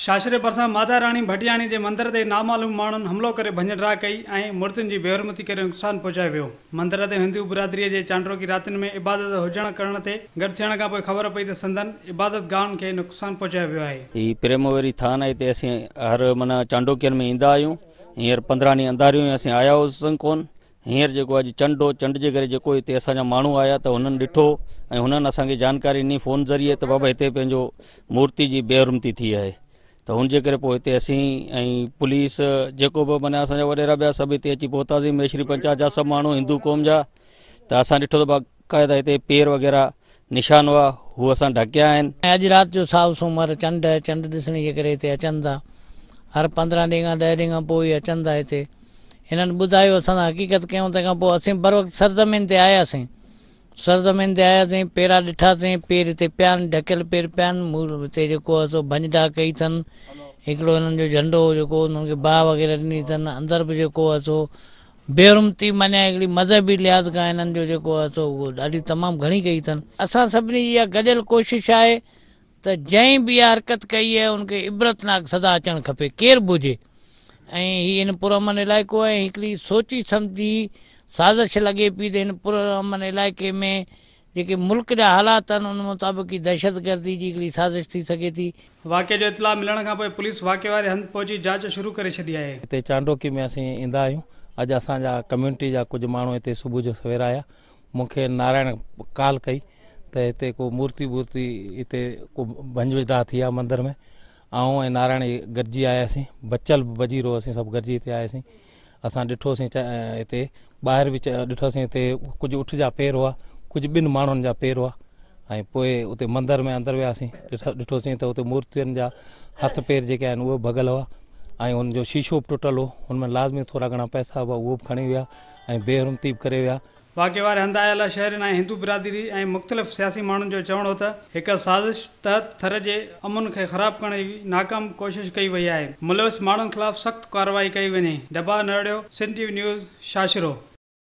शाशरे परसा माता रानी भटियाणी के मंदिर ते नामालूम माण्हुनि हमलो करे भञ-ड्रा कई ऐं मूर्तियुनि जी बेहरमती करे नुक़सान पहुचायो वियो। मंदिर ते हिंदू बिरादरीअ जे चांडोकी रातिनि में इबादत हुजण करण ते गॾु थियण खां पोइ ख़बर पई त संदन इबादत गाहनि खे नुक़सान पहुचायो वियो आहे। ही प्रेमवरी थान आहे हिते असीं हर माना चांडोकियनि में ईंदा आहियूं। हींअर 15 ॾींहं अंधारियूं असीं आया हुआसीं कोन। हींअर जेको अॼु चंड जे करे जेको हिते असांजा माण्हू आया त हुननि ॾिठो ऐं हुननि असांखे जानकारी ॾिनी फ़ोन ज़रिए त बाबा हिते पंहिंजो मूर्ति जी बेहरमती थी आहे। त हुनजे करे पोइ हिते असीं ऐं पुलिस जेको बि माना असांजा वॾेरा ॿिया सभु हिते अची पहुतासीं। मेश्री पंचायत जा सभु माण्हू हिंदू क़ौम जा। त असां ॾिठो त बाक़ाइदा हिते पेर वग़ैरह निशान हुआ हू असां ढकिया आहिनि। अॼु राति जो साउ सूमर चंड ॾिसण जे करे हिते अचनि था। हर 15 ॾींहं खां 10 ॾींहं खां पोइ अचनि था हिते। हिननि ॿुधायो असां हक़ीक़त कयूं तंहिंखां पोइ असीं बर वक़्तु सरज़मीन ते आयासीं। सरज़मीन ते आयासीं, पेरा ॾिठासीं, पेर हिते पिया आहिनि, ढकियल पेर पिया आहिनि। हिते जेको आहे सो भञ-ड्रा कई अथनि। हिकिड़ो हिननि जो झंडो जेको हुननि खे बाहि वग़ैरह ॾिनी अथनि। अंदरि बि जेको आहे सो बेहरमती माना हिकिड़ी मज़हबी लिहाज़ खां हिननि जो जेको आहे सो उहो ॾाढी तमामु घणी कई अथनि। असां सभिनी जी इहा गॾियल कोशिशि आहे त जंहिं बि इहा हरकत कई आहे उनखे इबरतनाक सज़ा अचणु खपे, केरु बि हुजे। ऐं हीअ हिन पुरअमन इलाइक़ो आहे, हिकिड़ी सोची सम्झी साज़िश लॻे पई त हिन पुरअमन इलाइक़े में जेके मुल्क जा हालात आहिनि उन मुताबिक़ ही दहशतगर्दी जी हिकिड़ी साज़िश थी सघे थी। वाक़े जो इतला मिलण खां पोइ पुलिस वाक़े वारे हंधि पहुची जांच शुरू करे छॾी आहे। हिते चांडोकी में असीं ईंदा आहियूं। अॼु असांजा कम्यूनिटी जा कुझु माण्हू हिते सुबुह जो सवेर आया। मूंखे नारायण कॉल कई त हिते को मूर्ति हिते को भञ-ड्रा थी आहे मंदर में। ऐं नारायण गॾिजी आयासीं, बचल बजी रहो असीं सभु गॾिजी हिते आयासीं। असां ॾिठोसीं हिते ॿाहिरि बि ॾिठोसीं हिते कुझु उठ जा पेर हुआ, कुझु ॿिनि माण्हुनि जा पेर हुआ। ऐं पोइ उते मंदर में अंदरि वियासीं, ॾिठोसीं त उते मूर्तियुनि जा हथ पेर जेके आहिनि उहे भॻल हुआ ऐं हुनजो शीशो बि टुटल हो। हुनमें लाज़मी थोरा घणा पैसा हुआ उहो बि खणी विया ऐं बेहरमती बि करे विया। वाक़े वारे हंधि आयल शहरनि ऐं हिंदू बिरादरी ऐं मुख़्तलिफ़ सियासी माण्हुनि जो चवणु हो त हिकु साज़िश तहत थर जे अमन खे ख़राबु करण जी नाकाम कोशिशि कई वई आहे। मुलविस माण्हुनि ख़िलाफ़ सख़्तु कार्रवाई कई वञे। डबा नड़ियो, सिंध टीवी न्यूज़, शाशरो।